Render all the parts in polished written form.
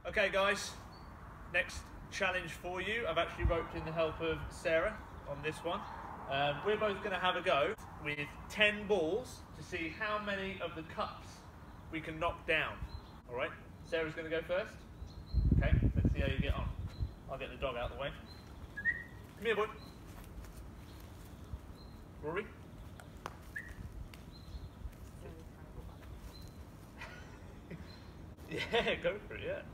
Okay guys, next challenge for you. I've actually roped in the help of Sarah on this one. We're both going to have a go with 10 balls to see how many of the cups we can knock down. Alright, Sarah's going to go first. Okay, let's see how you get on. I'll get the dog out of the way. Come here, boy. Rory. Yeah, go for it, yeah.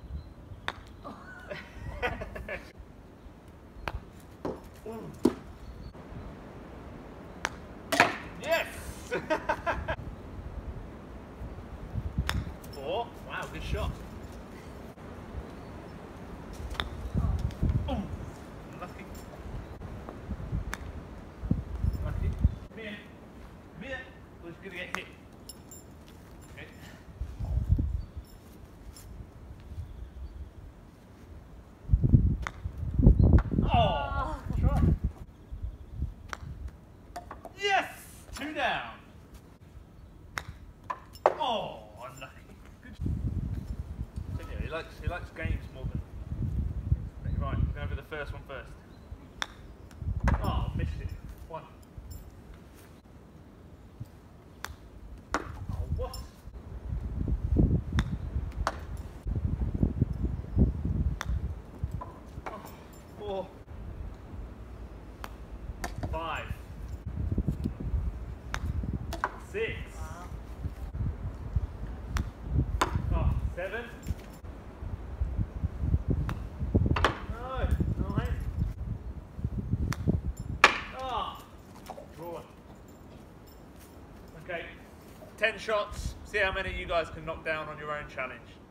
Yes! 4. Wow, good shot. Oh, lucky. Lucky. Come here. Come here. We're just going to get hit. Okay. Oh, try. Yes! 2 down. Oh, unlucky. Good. He likes games more than. Right, we're going for the first one first. Oh, missed it. 1. Oh, what? Oh, 4. 5. 6. Oh, 7. No, 9. Oh, draw. Okay, 10 shots. See how many you guys can knock down on your own challenge.